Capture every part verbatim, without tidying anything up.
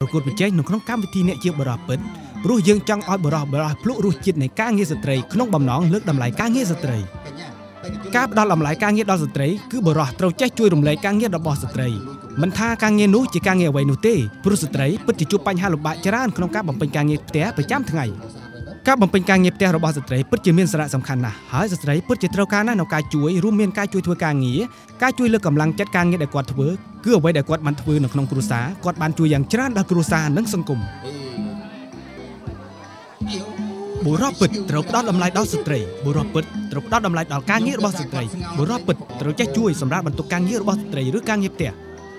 ប្រកួតប្រជែងនៅក្នុងកម្មវិធីអ្នកជាបរិបទព្រោះយើងចង់ឲ្យបរិបទភ្លុករសជាតិនៃការងារស្ត្រីក្នុងបំណងលើកតម្លៃការងារស្ត្រីការផ្ដល់តម្លៃការងារដល់ស្ត្រីគឺបរិបទត្រូវចេះជួយរំលែកការងាររបស់ស្ត្រីមិនថាការងារនោះជាការងារអ្វីនោះទេព្រោះស្ត្រីពិតជាជួបបញ្ហាលំបាកច្រើនក្នុងការបំពេញការងារផ្ទះប្រចាំថ្ងៃការបំពេញការងារផ្ទះរបស់ស្ត្រីពិតជាមានសារៈសំខាន់ណាស់ហើយស្ត្រីពិតជាត្រូវការណាស់នៅការជួយរួមមានការជួយធ្វើការងារការជួយលើកកម្លាំងចិត្តការងារដែលគាត់ធ្វើគឺអ្វីដែលគាត់បានធ្វើនៅក្នុងគ្រួសារគាត់បានជួយយ៉ាងច្រើនដល់គ្រួសារនិងសង្គមបុរសពិតត្រូវផ្ដល់តម្លៃដល់ស្ត្រីបុរសពិតត្រូវផ្ដល់តម្លៃដល់ការងាររបស់ស្ត្រីបុរសពិតត្រូវចេះជួយសម្រាប់បន្ទុកការងាររបស់ស្ត្រីឬការងារផ្ទះ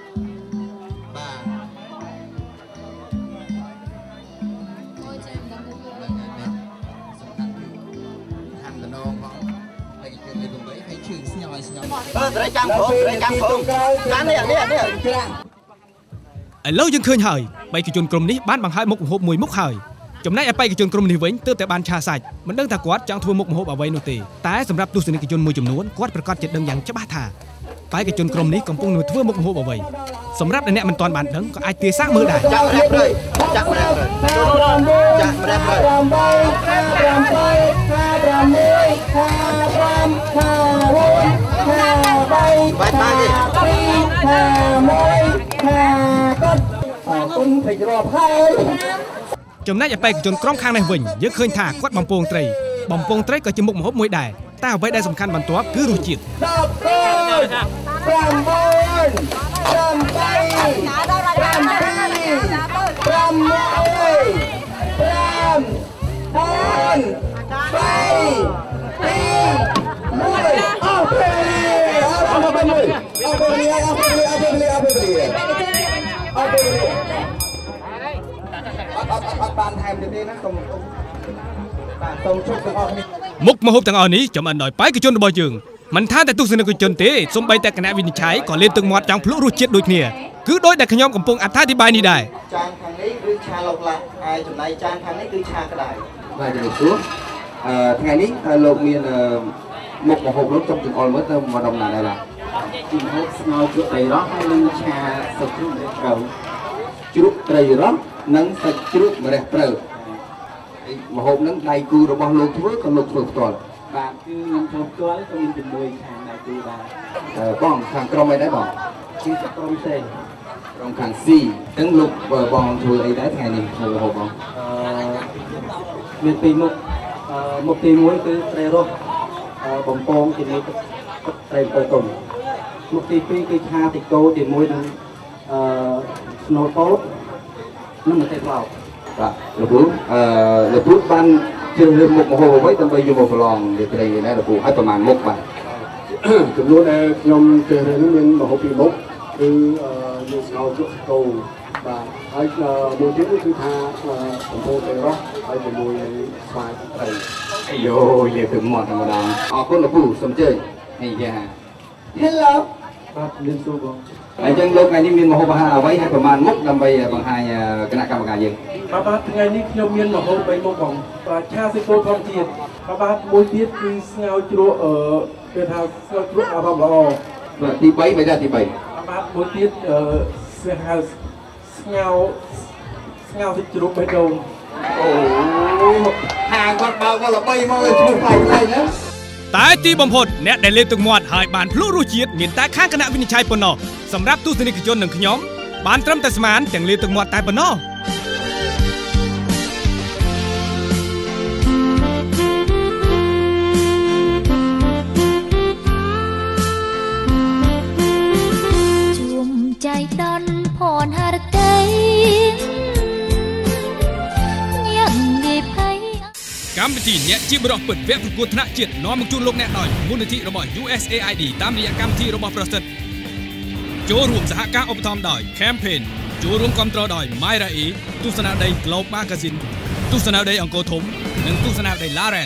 អឺត្រូវចាំព្រោះត្រូវចាំព្រោះចាំនេះនេះនេះឥឡូវយើងឃើញហើយបេក្ខជនក្រុមនេះបានបង្ហើយមុខម្ហូបមួយមុខហើយចំណែកឯបេក្ខជនក្រុមនេះវិញទើបតែបានឆាសាច់មិនដឹងថាគាត់ចង់ធ្វើមុខម្ហូបអ្វីនោះទេតែសម្រាប់ទស្សនិកជនមួយចំនួនគាត់ប្រកាសជាដឹងយ៉ាងច្បាស់ថាបេក្ខជនក្រុមនេះកំពុងធ្វើមុខម្ហូបអ្វីសម្រាប់អ្នកមិនទាន់បានដឹងក៏អាចទាសាកមើលដែរចាក់រ៉េបเลยចាក់រ៉េបเลยចាក់រ៉េបเลยបាយបាយនេះអរគុណពេជ្ររាប់ហើយចំណែកឯបេក្ខជនក្រុមខាងនេះវិញយើងឃើញថាគាត់បំពងត្រីបំពងត្រីក៏ជាមុខម្ហូបមួយដែរតែអ្វីដែលសំខាន់បន្ទាប់គឺរសជាតិបានថែមទៀតទេណាសូមបាទសូមជប់ទាំងអស់គ្នាមុខម្ហូបទាំងអស់នេះចំអិនដោយបេក្ខជនរបស់យើងមិនថាតែទស្សនិកជនទេសូម្បីតែគណៈវិនិច្ឆ័យក៏លានទឹកមាត់ចង់ភ្លក់រសជាតិដូចគ្នាគឺដោយតែខ្ញុំកំពុងអត្ថាធិប្បាយនេះដែរចានខាងនេះគឺឆាឡុកឡាហើយចំណែកចានខាងនេះគឺឆាក្តៅបាទជំរាបសួរអឺថ្ងៃនេះលោកមានមុខម្ហូបលោកចង់ចង្អុលមើលទៅមកដំណាដែរបាទជំហូបស្ងោរជ្រក់ត្រីរ៉ស់ហើយនឹងឆាសាច់ជ្រូកម្រះព្រៅជ្រក់ត្រីរ៉ស់និងសាច់ជ្រូកម្រះព្រៅម្ហូបនឹងដៃគូរបស់លោកធ្វើក៏លោកធ្វើផ្ទាល់បាទគឺខ្ញុំធ្វើផ្ទាល់ក៏មានជាមួយខាងដៃគូដែរអឺបងខាងក្រុមអីដែរបងគឺក្រុមសេក្រុមខាង C អញ្ចឹងលោកបងធ្វើអីដែរថ្ងៃនេះធ្វើម្ហូបបងអឺមានពីរមុខអឺមុខទីមួយគឺត្រីរ៉ស់បំពងជាមួយទឹកត្រីបើទុំមុខទីពីរគឺឆាតិកោជាមួយនឹងអឺស្នូលពោតនិងម្ទេសប្លោកបាទលោកគ្រូអឺលោកគ្រូបានជ្រើសរើសមុខម្ហូបអ្វីដើម្បីយកមកប្រឡងវាត្រីនេះណាលោកគ្រូឲ្យប្រមាណមុខបាទចំនួនដែលខ្ញុំជ្រើសរើសនេះមានម្ហូបពីរមុខគឺមានស្ងោរជ្រក់កោបាទហើយមួយទៀតគឺថាបំពងត្រីរ៉ស់ហើយជាមួយស្វាយត្រីអាយយលាទឹកមាត់តែម្ដងអរគុណលោកគ្រូសូមអញ្ជើញហេយ៉ា Hello បាទមានសួរបងអញ្ចឹងលោកថ្ងៃនេះមានម្ហូបអាហារអ្វីហើយប្រមាណមុខដើម្បីបង្ហាញគណៈកម្មការយើងបាទបាទថ្ងៃនេះខ្ញុំមានម្ហូបបីមុខបងបាទឆាសាច់គោធម្មជាតិបាទបាទមួយទៀតគឺស្ងោរជ្រក់អឺគេថាស្ងោរជ្រក់អារម្មណ៍ល្អបាទទីបីបីដែរទីបីបាទបាទមួយទៀតអឺស្ងោរស្ងោរស្ងោរសាច់ជ្រូកបេះដូងអូហាងគាត់បើកមកល្បីមកឈ្មោះផ្លែផ្លែណាតែទីបំផុតអ្នកដែលលេបទឹកមាត់ហើយបានភ្លក់រសជាតិមានតែខាងគណៈវិនិច្ឆ័យប៉ុណ្ណោះសម្រាប់ទស្សនិកជននិងខ្ញុំបានត្រឹមតែស្មានទាំងលេបទឹកមាត់តែប៉ុណ្ណោះជួមចៃដនផនហរតីកម្មវិធីអ្នកជាបរិបទពិតវគ្គប្រកួតថ្នាក់ជាតិនាំមកជូនលោកអ្នកដោយមូលនិធិរបស់ U S A I D តាមរយៈកម្មវិធីរបស់ប្រសិទ្ធចូលរួមសហការឧបត្ថម្ភដោយ Campaign ចូលរួមគាំទ្រដោយ Myra E ទស្សនាដី Globe Magazine ទស្សនាដីអង្គរធំនិងទស្សនាដី Laren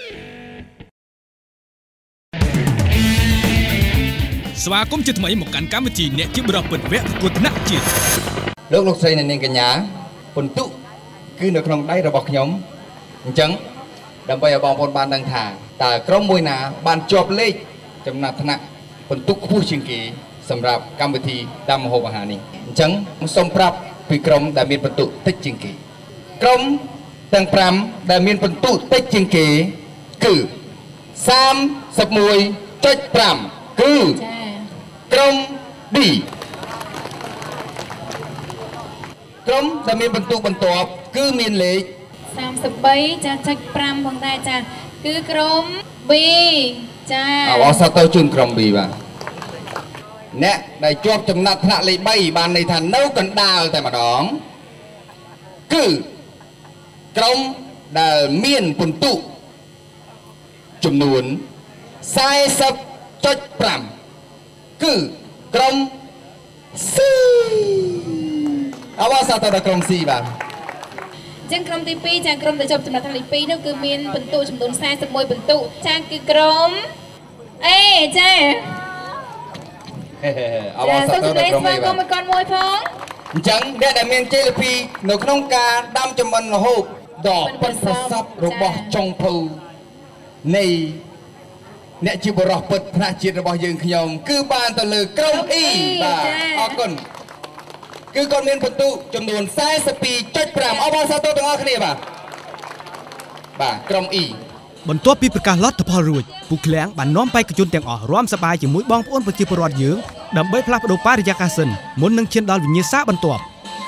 ស្វាគមន៍ជាថ្មីមកកាន់កម្មវិធីអ្នកជាបរិបទពិតវគ្គប្រកួតថ្នាក់ជាតិលោកលោកស្រីនិងនាងកញ្ញាពិន្ទុគឺនៅក្នុងដៃរបស់ខ្ញុំអញ្ចឹងដើម្បីឲ្យបងប្អូនបានដឹងថាតើក្រុមមួយណាបានជាប់លេខចំណាត់ថ្នាក់ពិន្ទុខ្ពស់ជាងគេសម្រាប់កម្មវិធីដាំម្ហូបអាហារនេះអញ្ចឹងសូមប្រាប់ពីក្រុមដែលមានបន្ទុកតិចជាងគេក្រុមទាំងប្រាំដែលមានបន្ទុកតិចជាងគេគឺសាមសិបមួយចុចប្រាំគឺក្រុម B ក្រុមដែលមានបន្ទុកបន្ទាប់គឺមានលេខសាមសិបបីចាចុចប្រាំផងដែរចាគឺក្រុម B ចាអបអរសាទរជូនក្រុម B បាទអ្នកដែលជាប់ចំណាត់ថ្នាក់លេខបីបានន័យថានៅកណ្ដាលតែម្ដងគឺក្រុមដែលមានពិន្ទុចំនួនសែសិបចុចប្រាំគឺក្រុម C អបអរសាទរដល់ក្រុម C បាទចឹងក្រុមទីពីរចាក្រុមដែលជាប់ចំណាត់ថ្នាក់លេខពីរនោះគឺមានពិន្ទុចំនួនសែសិបមួយពិន្ទុចាគឺក្រុម A ចាអបអរសាទរដល់ក្រុម A បាទមកកូនមួយផងអញ្ចឹងអ្នកដែលមានជ័យលាភីនៅក្នុងការដាំចំមិនរហូតដល់ពិតប្រសពរបស់ចុងភៅនៃអ្នកជាបរិសុទ្ធពិតថ្នាក់ជាតិរបស់យើងខ្ញុំគឺបានទៅលើក្រុម E បាទអរគុណគឺគាត់មានពិន្ទុចំនួនសែសិបពីរចុចប្រាំអបអរសាទរទាំងអស់គ្នាបាទបាទក្រុម E បន្ទាប់ពីប្រកាសលទ្ធផលរួចពូឃ្លាំងបាននាំបេក្ខជនទាំងអស់រួមសប្បាយជាមួយបងប្អូនប្រជាពលរដ្ឋយើងដើម្បីផ្លាស់ប្ដូរបរិយាកាសសិនមុននឹងឈានដល់វិញ្ញាសាបន្ទាប់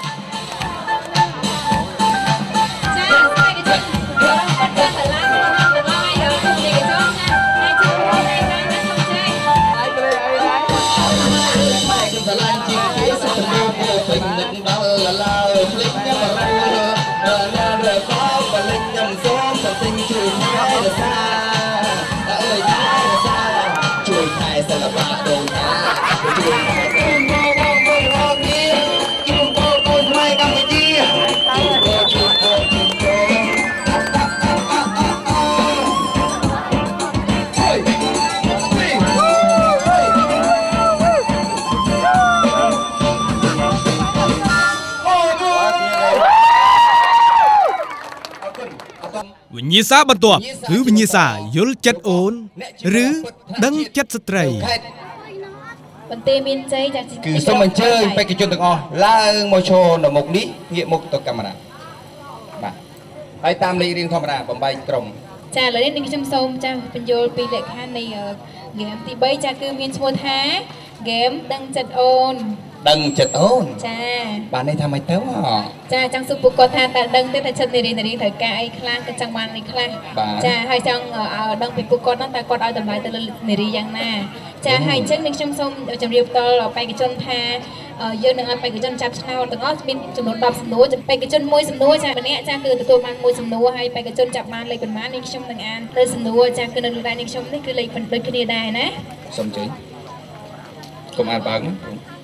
វិញ្ញាសាបន្ទាប់គឺវិញ្ញាសាយល់ចិត្តអូនឬដឹងចិត្តស្ត្រីបន្ទាយមានជ័យចាស់គឺសូមអញ្ជើញបេក្ខជនទាំងអស់ឡើងមកឈរនៅមុខនេះងាកមុខទៅកាមេរ៉ាបាទហើយតាមលេខរៀងធម្មតាបំបីក្រុមចាឥឡូវនេះខ្ញុំសូមចាស់បញ្យល់ពីលក្ខខណ្ឌនៃហ្គេមទីបីចាគឺមានឈ្មោះថាហ្គេមដឹងចិត្តអូនដឹងចិត្តអូនចាបានន័យថាម៉េចទៅចាចង់សួរពួកគាត់ថាតើដឹងទេថាចិត្តនារីនារីត្រូវការអីខ្លះក៏ចង់បានអីខ្លះចាហើយចង់ឲ្យដឹងពីពួកគាត់ហ្នឹងតើគាត់ឲ្យតម្លៃទៅលើនារីយ៉ាងណាចាហើយអញ្ចឹងនេះខ្ញុំសូមជម្រាបដល់បេក្ខជនថាយើងនឹងឲ្យបេក្ខជនចាប់ឆ្នោតទាំងអស់មានចំនួនដប់សំណួរបេក្ខជនមួយសំណួរចាម្នាក់ចាគឺទទួលបានមួយសំណួរហើយបេក្ខជនចាប់បានលេខប៉ុន្មាននេះខ្ញុំនឹងអានលើសំណួរចាគឺនៅលើដៃនេះខ្ញុំនេះគឺលេខដូចគ្នាដែរណាសូមជើញកុំអានបើកណា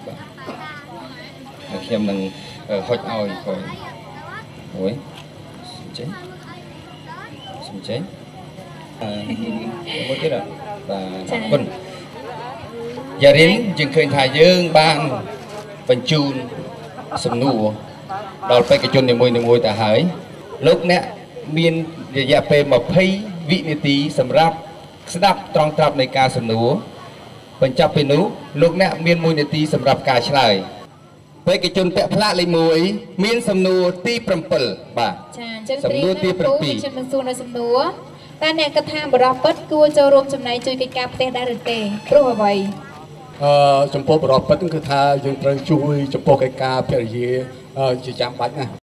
ខ្ញុំនឹងហុចឲ្យក្រោយអូយសំចេញសំចេញអឺមួយទៀតបាទអរគុណយ៉ារិនយើងឃើញថាយើងបានបញ្ជូនសំណួរដល់បេក្ខជននីមួយៗទៅហើយលោកអ្នកមានរយៈពេលម្ភៃវិនាទីសម្រាប់ស្ដាប់ត្រង់ត្រាប់នៃការសំណួរបញ្ចប់ពីនោះលោកអ្នកមានមួយនាទីសម្រាប់ការឆ្លើយបេក្ខជនពាក់ផ្លាកលេខមួយមានសំណួរទី7បាទចាអញ្ចឹងសំណួរទី7ខ្ញុំនឹងសួរនៅសំណួរតើអ្នកគិតថាបរិបទគួរចូលរួមចំណែកជួយកិច្ចការផ្ទះដែរឬទេព្រោះអ្វីអឺចំពោះបរិបទគឺថាយើងត្រូវជួយចំពោះកិច្ចការភរិយាជាចាំបាច់ណា